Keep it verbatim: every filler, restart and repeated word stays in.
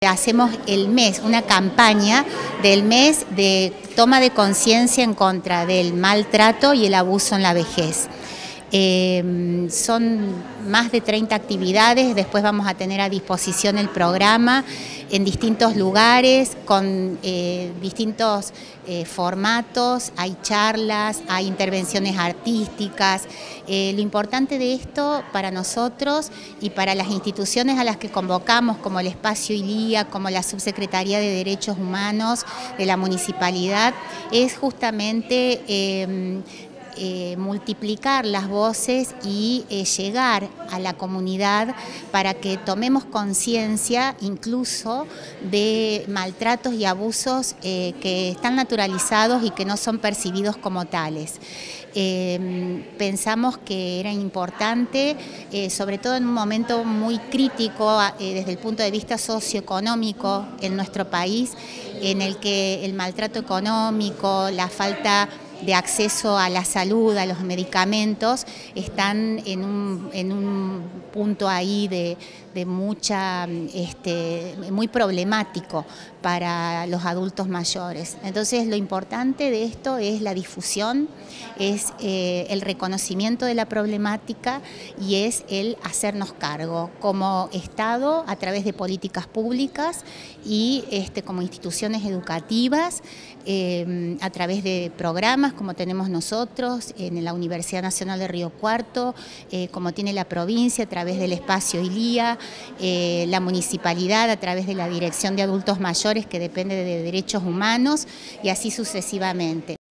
Hacemos el mes, una campaña del mes de toma de conciencia en contra del maltrato y el abuso en la vejez. Eh, son más de treinta actividades, después vamos a tener a disposición el programa en distintos lugares, con eh, distintos eh, formatos, hay charlas, hay intervenciones artísticas. Eh, lo importante de esto para nosotros y para las instituciones a las que convocamos, como el Espacio ILIA, como la Subsecretaría de Derechos Humanos de la Municipalidad, es justamente eh, Eh, multiplicar las voces y eh, llegar a la comunidad para que tomemos conciencia incluso de maltratos y abusos eh, que están naturalizados y que no son percibidos como tales. Eh, pensamos que era importante, eh, sobre todo en un momento muy crítico eh, desde el punto de vista socioeconómico en nuestro país, en el que el maltrato económico, la falta de acceso a la salud, a los medicamentos, están en un, en un punto ahí de, de mucha, este, muy problemático para los adultos mayores. Entonces lo importante de esto es la difusión, es eh, el reconocimiento de la problemática y es el hacernos cargo como Estado a través de políticas públicas y este, como instituciones educativas, eh, a través de programas como tenemos nosotros en la Universidad Nacional de Río Cuarto, eh, como tiene la provincia a través del Espacio ILIA, eh, la municipalidad a través de la Dirección de Adultos Mayores que depende de Derechos Humanos y así sucesivamente.